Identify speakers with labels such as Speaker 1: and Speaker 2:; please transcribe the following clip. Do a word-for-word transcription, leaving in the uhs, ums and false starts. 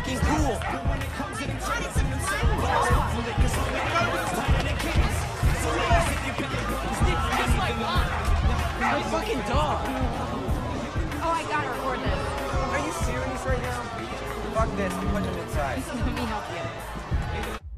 Speaker 1: fucking cool. My fucking dog.
Speaker 2: Oh, I gotta record this.
Speaker 1: Are you serious right now? Fuck this, I'm putting him inside.
Speaker 2: Let me help you.